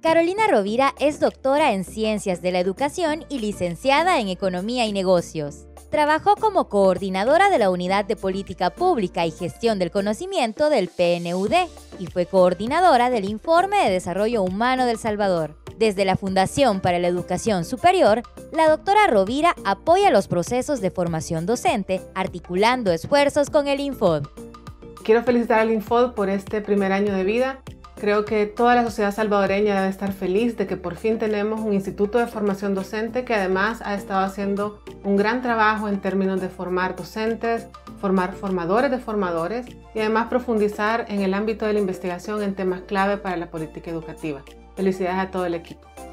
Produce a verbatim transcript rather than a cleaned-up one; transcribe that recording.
Carolina Rovira es doctora en Ciencias de la Educación y licenciada en Economía y Negocios. Trabajó como coordinadora de la Unidad de Política Pública y Gestión del Conocimiento del P N U D y fue coordinadora del Informe de Desarrollo Humano del Salvador. Desde la Fundación para la Educación Superior, la doctora Rovira apoya los procesos de formación docente, articulando esfuerzos con el INFOD. Quiero felicitar al INFOD por este primer año de vida. Creo que toda la sociedad salvadoreña debe estar feliz de que por fin tenemos un instituto de formación docente que además ha estado haciendo un gran trabajo en términos de formar docentes, formar formadores de formadores y además profundizar en el ámbito de la investigación en temas clave para la política educativa. Felicidades a todo el equipo.